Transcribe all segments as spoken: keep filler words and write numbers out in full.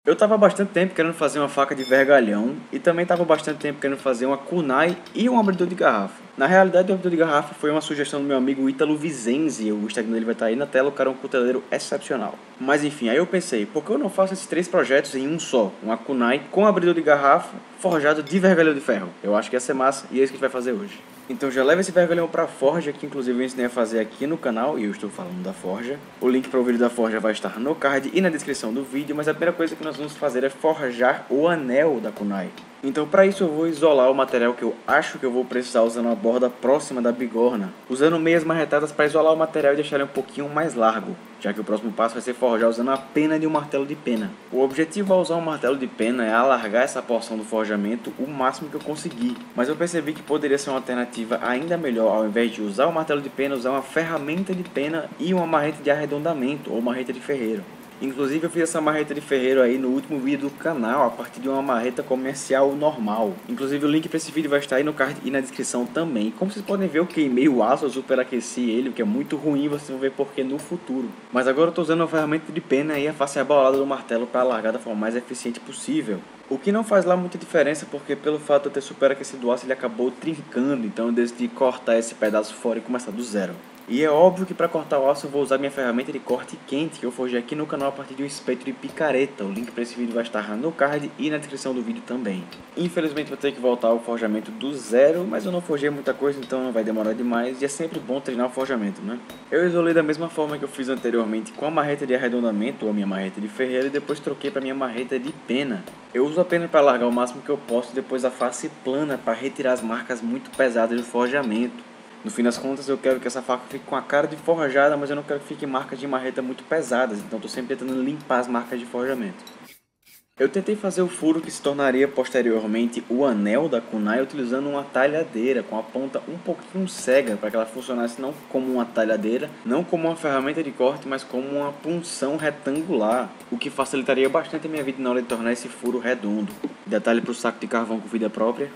Eu tava há bastante tempo querendo fazer uma faca de vergalhão e também tava há bastante tempo querendo fazer uma kunai e um abridor de garrafa. Na realidade, o abridor de garrafa foi uma sugestão do meu amigo Ítalo Vizenzi, o Instagram dele vai estar aí na tela, o cara é um cuteleiro excepcional. Mas enfim, aí eu pensei, por que eu não faço esses três projetos em um só? Uma kunai com abridor de garrafa forjado de vergalhão de ferro. Eu acho que ia ser massa e é isso que a gente vai fazer hoje. Então já leva esse vergalhão pra forja, que inclusive eu ensinei a fazer aqui no canal, e eu estou falando da forja. O link para o vídeo da forja vai estar no card e na descrição do vídeo, mas a primeira coisa que nós vamos fazer é forjar o anel da kunai. Então para isso eu vou isolar o material que eu acho que eu vou precisar usando uma borda próxima da bigorna, usando meias marretadas para isolar o material e deixar ele um pouquinho mais largo, já que o próximo passo vai ser forjar usando a pena de um martelo de pena. O objetivo ao usar um martelo de pena é alargar essa porção do forjamento o máximo que eu conseguir, mas eu percebi que poderia ser uma alternativa ainda melhor, ao invés de usar o martelo de pena, usar uma ferramenta de pena e uma marreta de arredondamento ou marreta de ferreiro. Inclusive eu fiz essa marreta de ferreiro aí no último vídeo do canal a partir de uma marreta comercial normal. Inclusive o link para esse vídeo vai estar aí no card e na descrição também. Como vocês podem ver, eu queimei o aço, eu superaqueci ele, o que é muito ruim, vocês vão ver porque no futuro. Mas agora eu estou usando uma ferramenta de pena e a face abaulada do martelo para alargar da forma mais eficiente possível. O que não faz lá muita diferença porque pelo fato de eu ter superaquecido o aço ele acabou trincando, então eu decidi cortar esse pedaço fora e começar do zero. E é óbvio que para cortar o aço eu vou usar minha ferramenta de corte quente que eu forjei aqui no canal a partir de um espeto de picareta. O link para esse vídeo vai estar no card e na descrição do vídeo também. Infelizmente vou ter que voltar ao forjamento do zero, mas eu não forjei muita coisa, então não vai demorar demais e é sempre bom treinar o forjamento, né? Eu isolei da mesma forma que eu fiz anteriormente com a marreta de arredondamento ou a minha marreta de ferreiro e depois troquei para minha marreta de pena. Eu uso a pena para alargar o máximo que eu posso e depois a face plana para retirar as marcas muito pesadas do forjamento. No fim das contas eu quero que essa faca fique com a cara de forjada, mas eu não quero que fique marcas de marreta muito pesadas, então estou sempre tentando limpar as marcas de forjamento. Eu tentei fazer o furo que se tornaria posteriormente o anel da kunai utilizando uma talhadeira com a ponta um pouquinho cega para que ela funcionasse não como uma talhadeira, não como uma ferramenta de corte, mas como uma punção retangular, o que facilitaria bastante a minha vida na hora de tornar esse furo redondo. Detalhe para o saco de carvão com vida própria.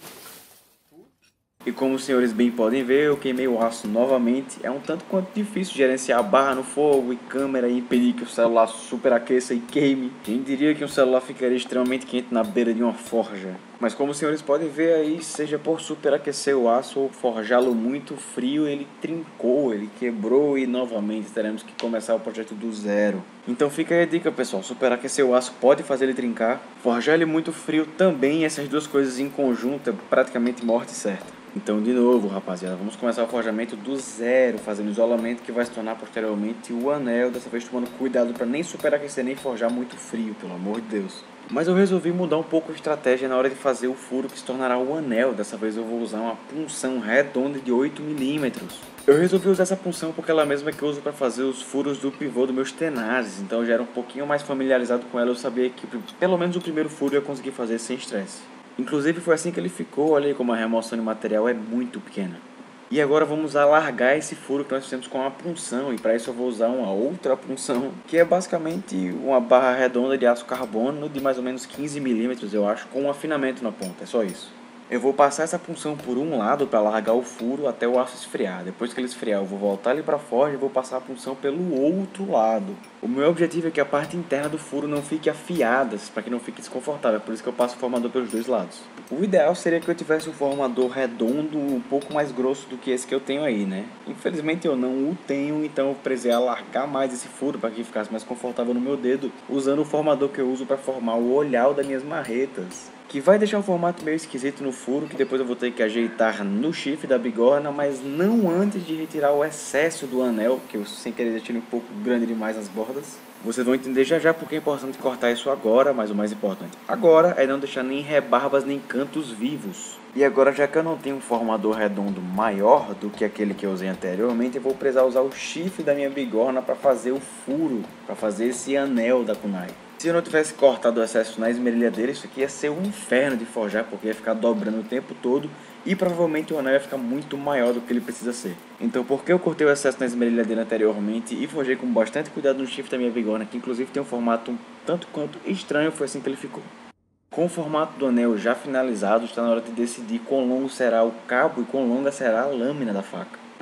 E como os senhores bem podem ver, eu queimei o aço novamente. É um tanto quanto difícil gerenciar a barra no fogo e câmera e impedir que o celular superaqueça e queime. Quem diria que um celular ficaria extremamente quente na beira de uma forja? Mas como os senhores podem ver aí, seja por superaquecer o aço ou forjá-lo muito frio, ele trincou, ele quebrou e novamente teremos que começar o projeto do zero. Então fica aí a dica, pessoal, superaquecer o aço pode fazer ele trincar, forjar ele muito frio também, essas duas coisas em conjunto é praticamente morte certa. Então, de novo, rapaziada, vamos começar o forjamento do zero, fazendo isolamento que vai se tornar posteriormente o anel, dessa vez tomando cuidado para nem superaquecer nem forjar muito frio, pelo amor de Deus. Mas eu resolvi mudar um pouco a estratégia na hora de fazer o furo que se tornará o anel. Dessa vez eu vou usar uma punção redonda de oito milímetros. Eu resolvi usar essa punção porque ela mesma que eu uso para fazer os furos do pivô dos meus tenazes. Então eu já era um pouquinho mais familiarizado com ela, eu sabia que pelo menos o primeiro furo eu ia conseguir fazer sem estresse. Inclusive foi assim que ele ficou, olha aí como a remoção de material é muito pequena. E agora vamos alargar esse furo que nós fizemos com uma punção, e para isso eu vou usar uma outra punção, que é basicamente uma barra redonda de aço carbono de mais ou menos quinze milímetros, eu acho, com um afinamento na ponta, é só isso. Eu vou passar essa punção por um lado para alargar o furo até o aço esfriar. Depois que ele esfriar, eu vou voltar ele para fora e vou passar a punção pelo outro lado. O meu objetivo é que a parte interna do furo não fique afiada, para que não fique desconfortável, é por isso que eu passo o formador pelos dois lados. O ideal seria que eu tivesse um formador redondo um pouco mais grosso do que esse que eu tenho aí, né? Infelizmente eu não o tenho, então eu precisei alargar mais esse furo para que ficasse mais confortável no meu dedo, usando o formador que eu uso para formar o olhar das minhas marretas, que vai deixar um formato meio esquisito no furo, que depois eu vou ter que ajeitar no chifre da bigorna, mas não antes de retirar o excesso do anel, que eu sem querer deixei um pouco grande demais as bordas. Vocês vão entender já já porque é importante cortar isso agora, mas o mais importante agora é não deixar nem rebarbas nem cantos vivos. E agora, já que eu não tenho um formador redondo maior do que aquele que eu usei anteriormente, eu vou precisar usar o chifre da minha bigorna para fazer o furo, para fazer esse anel da kunai. Se eu não tivesse cortado o excesso na esmerilhadeira, isso aqui ia ser um inferno de forjar, porque ia ficar dobrando o tempo todo e provavelmente o anel ia ficar muito maior do que ele precisa ser. Então, porque eu cortei o excesso na esmerilhadeira anteriormente e forjei com bastante cuidado no chifre da minha bigorna, que inclusive tem um formato um tanto quanto estranho, foi assim que ele ficou. Com o formato do anel já finalizado, está na hora de decidir quão longo será o cabo e quão longa será a lâmina da faca.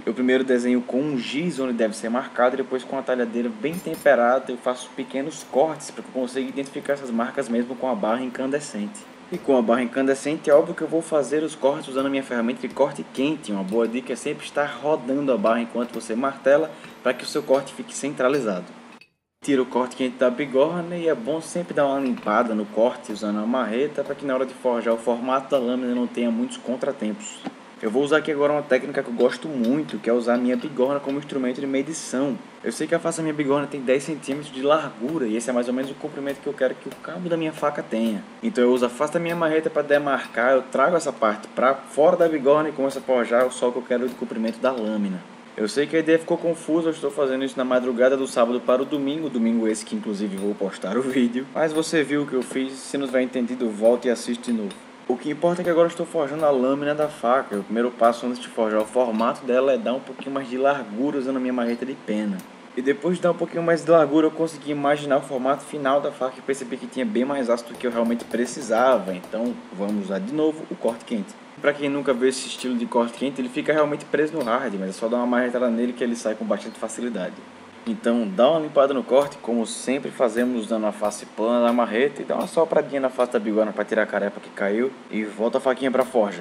Eu primeiro desenho com um giz onde deve ser marcado e depois com a talhadeira bem temperada eu faço pequenos cortes para que eu consiga identificar essas marcas mesmo com a barra incandescente. E com a barra incandescente é óbvio que eu vou fazer os cortes usando a minha ferramenta de corte quente. Uma boa dica é sempre estar rodando a barra enquanto você martela para que o seu corte fique centralizado. Tira o corte quente da bigorna e é bom sempre dar uma limpada no corte usando a marreta para que na hora de forjar o formato da lâmina não tenha muitos contratempos. Eu vou usar aqui agora uma técnica que eu gosto muito, que é usar a minha bigorna como instrumento de medição. Eu sei que a face da minha bigorna tem dez centímetros de largura e esse é mais ou menos o comprimento que eu quero que o cabo da minha faca tenha. Então eu uso a face da minha marreta para demarcar, eu trago essa parte para fora da bigorna e começo a forjar o sol que eu quero de comprimento da lâmina. Eu sei que a ideia ficou confusa, eu estou fazendo isso na madrugada do sábado para o domingo, domingo esse que inclusive vou postar o vídeo. Mas você viu o que eu fiz, se não tiver entendido, volta e assiste de novo. O que importa é que agora eu estou forjando a lâmina da faca. O primeiro passo antes de forjar o formato dela é dar um pouquinho mais de largura usando a minha marreta de pena. E depois de dar um pouquinho mais de largura eu consegui imaginar o formato final da faca e percebi que tinha bem mais aço do que eu realmente precisava. Então vamos usar de novo o corte quente. Para quem nunca viu esse estilo de corte quente, ele fica realmente preso no hard, mas é só dar uma marretada nele que ele sai com bastante facilidade. Então dá uma limpada no corte, como sempre fazemos usando a face plana da marreta, e dá uma sopradinha na face da bigorna para tirar a carepa que caiu, e volta a faquinha para a forja.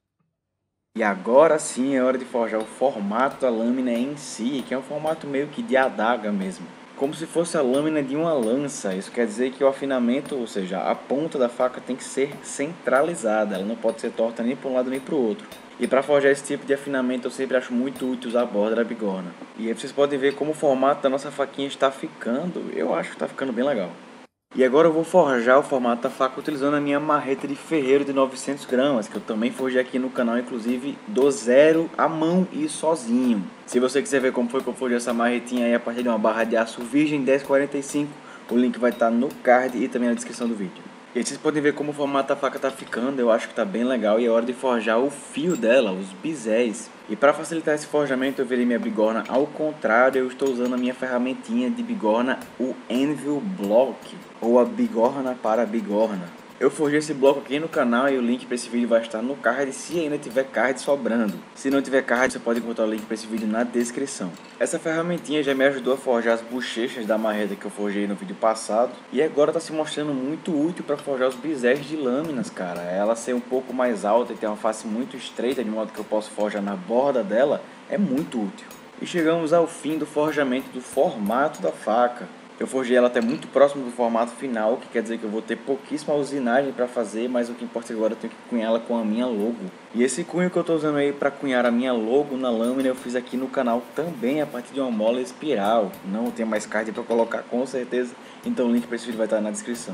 E agora sim é hora de forjar o formato da lâmina em si, que é um formato meio que de adaga mesmo. Como se fosse a lâmina de uma lança. Isso quer dizer que o afinamento, ou seja, a ponta da faca tem que ser centralizada, ela não pode ser torta nem para um lado nem para o outro. E para forjar esse tipo de afinamento eu sempre acho muito útil usar a borda da bigorna. E aí vocês podem ver como o formato da nossa faquinha está ficando, eu acho que está ficando bem legal. E agora eu vou forjar o formato da faca utilizando a minha marreta de ferreiro de novecentos gramas, que eu também forjei aqui no canal, inclusive do zero à mão e sozinho. Se você quiser ver como foi que eu forjei essa marretinha aí a partir de uma barra de aço virgem dez quarenta e cinco, o link vai estar no card e também na descrição do vídeo. E aí vocês podem ver como o formato da faca tá ficando, eu acho que tá bem legal e é hora de forjar o fio dela, os bisés. E para facilitar esse forjamento eu virei minha bigorna ao contrário, eu estou usando a minha ferramentinha de bigorna, o Anvil Block, ou a bigorna para bigorna. Eu forjei esse bloco aqui no canal e o link para esse vídeo vai estar no card se ainda tiver card sobrando. Se não tiver card, você pode encontrar o link para esse vídeo na descrição. Essa ferramentinha já me ajudou a forjar as bochechas da marreta que eu forjei no vídeo passado. E agora está se mostrando muito útil para forjar os bisés de lâminas, cara. Ela ser um pouco mais alta e ter uma face muito estreita, de modo que eu posso forjar na borda dela, é muito útil. E chegamos ao fim do forjamento do formato da faca. Eu forjei ela até muito próximo do formato final, o que quer dizer que eu vou ter pouquíssima usinagem para fazer, mas o que importa é que agora eu tenho que cunhá-la com a minha logo. E esse cunho que eu estou usando aí para cunhar a minha logo na lâmina eu fiz aqui no canal também a partir de uma mola espiral. Não tem mais card para colocar com certeza, então o link para esse vídeo vai estar na descrição.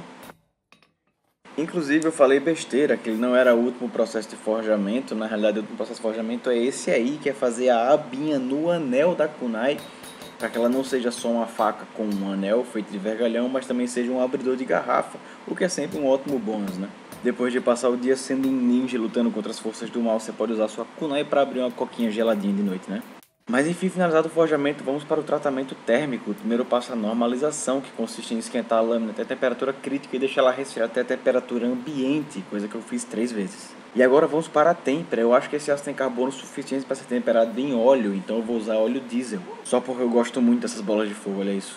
Inclusive eu falei besteira, que ele não era o último processo de forjamento, na realidade o último processo de forjamento é esse aí, que é fazer a abinha no anel da kunai, para que ela não seja só uma faca com um anel feito de vergalhão, mas também seja um abridor de garrafa, o que é sempre um ótimo bônus, né? Depois de passar o dia sendo um ninja lutando contra as forças do mal, você pode usar sua kunai para abrir uma coquinha geladinha de noite, né? Mas enfim, finalizado o forjamento, vamos para o tratamento térmico. O primeiro passo é a normalização, que consiste em esquentar a lâmina até a temperatura crítica e deixar ela resfriar até a temperatura ambiente, coisa que eu fiz três vezes. E agora vamos para a têmpera. Eu acho que esse aço tem carbono suficiente para ser temperado em óleo, então eu vou usar óleo diesel. Só porque eu gosto muito dessas bolas de fogo, olha isso.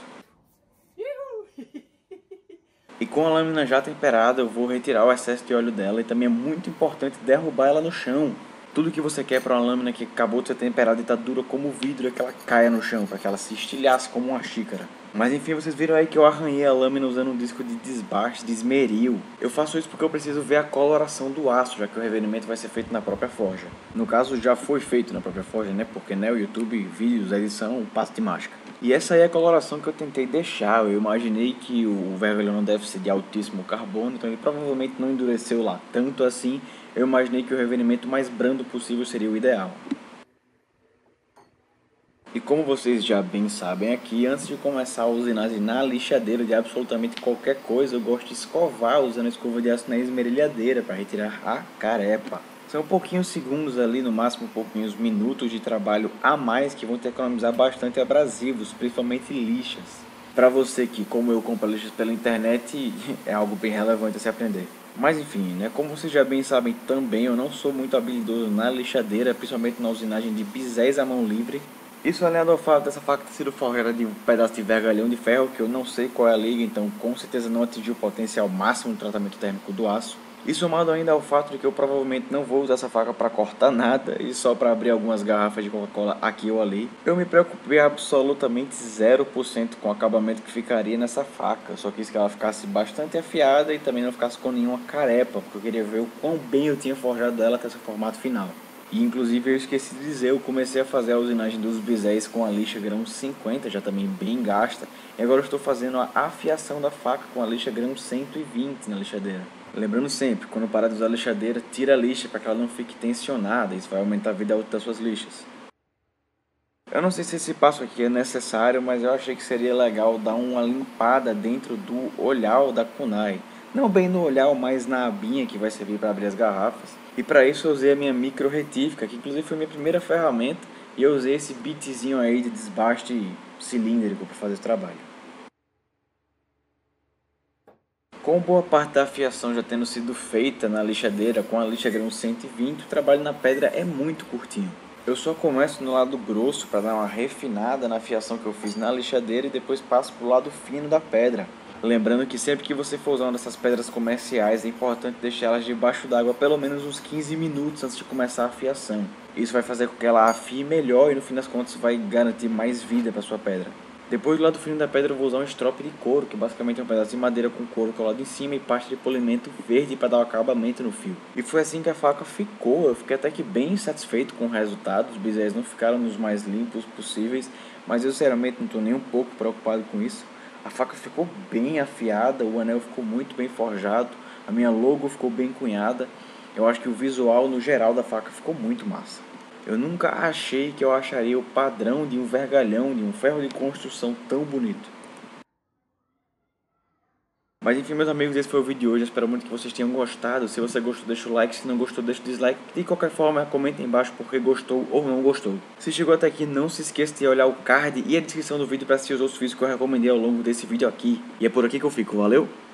E com a lâmina já temperada, eu vou retirar o excesso de óleo dela e também é muito importante derrubar ela no chão. Tudo que você quer para uma lâmina que acabou de ser temperada e está dura como vidro é que ela caia no chão, para que ela se estilhasse como uma xícara. Mas enfim, vocês viram aí que eu arranhei a lâmina usando um disco de desbaste de esmeril. Eu faço isso porque eu preciso ver a coloração do aço, já que o revelimento vai ser feito na própria forja. No caso, já foi feito na própria forja, né? Porque né, o YouTube, vídeos, edição, um passo de mágica. E essa aí é a coloração que eu tentei deixar. Eu imaginei que o vermelho não deve ser de altíssimo carbono, então ele provavelmente não endureceu lá tanto assim. Eu imaginei que o revelimento mais brando possível seria o ideal. E como vocês já bem sabem aqui, antes de começar a usinagem na lixadeira de absolutamente qualquer coisa, eu gosto de escovar usando a escova de aço na esmerilhadeira para retirar a carepa. São pouquinhos segundos ali, no máximo pouquinhos minutos de trabalho a mais que vão te economizar bastante abrasivos, principalmente lixas. Para você que, como eu, compra lixas pela internet, é algo bem relevante a se aprender. Mas enfim, né, como vocês já bem sabem também, eu não sou muito habilidoso na lixadeira, principalmente na usinagem de biséis à mão livre. Isso aliado ao fato dessa faca ter sido forrada de um pedaço de vergalhão de ferro, que eu não sei qual é a liga, então com certeza não atingiu o potencial máximo de tratamento térmico do aço. E somado ainda ao fato de que eu provavelmente não vou usar essa faca para cortar nada e só para abrir algumas garrafas de Coca-Cola aqui ou ali, eu me preocupei absolutamente zero por cento com o acabamento que ficaria nessa faca. Eu só quis que ela ficasse bastante afiada e também não ficasse com nenhuma carepa, porque eu queria ver o quão bem eu tinha forjado ela até seu formato final. E inclusive eu esqueci de dizer, eu comecei a fazer a usinagem dos biséis com a lixa grão cinquenta, já também bem gasta, e agora eu estou fazendo a afiação da faca com a lixa grão cento e vinte na lixadeira. Lembrando sempre, quando parar de usar a lixadeira, tira a lixa para que ela não fique tensionada, isso vai aumentar a vida útil das suas lixas. Eu não sei se esse passo aqui é necessário, mas eu achei que seria legal dar uma limpada dentro do olhar da kunai. Não bem no olhar, mas na abinha que vai servir para abrir as garrafas. E para isso eu usei a minha micro retífica, que inclusive foi minha primeira ferramenta, e eu usei esse bitzinho aí de desbaste cilíndrico para fazer o trabalho. Com boa parte da afiação já tendo sido feita na lixadeira com a lixa grão cento e vinte, o trabalho na pedra é muito curtinho. Eu só começo no lado grosso para dar uma refinada na afiação que eu fiz na lixadeira e depois passo para o lado fino da pedra. Lembrando que sempre que você for usar uma dessas pedras comerciais, é importante deixar elas debaixo d'água pelo menos uns quinze minutos antes de começar a afiação. Isso vai fazer com que ela afie melhor e no fim das contas vai garantir mais vida para sua pedra. Depois do lado fino da pedra eu vou usar um estrope de couro, que basicamente é um pedaço de madeira com couro colado em cima e parte de polimento verde para dar um acabamento no fio. E foi assim que a faca ficou, eu fiquei até que bem satisfeito com o resultado, os biséis não ficaram nos mais limpos possíveis, mas eu sinceramente não estou nem um pouco preocupado com isso. A faca ficou bem afiada, o anel ficou muito bem forjado, a minha logo ficou bem cunhada, eu acho que o visual no geral da faca ficou muito massa. Eu nunca achei que eu acharia o padrão de um vergalhão, de um ferro de construção tão bonito. Mas enfim, meus amigos, esse foi o vídeo de hoje. Eu espero muito que vocês tenham gostado. Se você gostou, deixa o like. Se não gostou, deixa o dislike. De qualquer forma, comenta aí embaixo porque gostou ou não gostou. Se chegou até aqui, não se esqueça de olhar o card e a descrição do vídeo para assistir os outros vídeos que eu recomendei ao longo desse vídeo aqui. E é por aqui que eu fico. Valeu!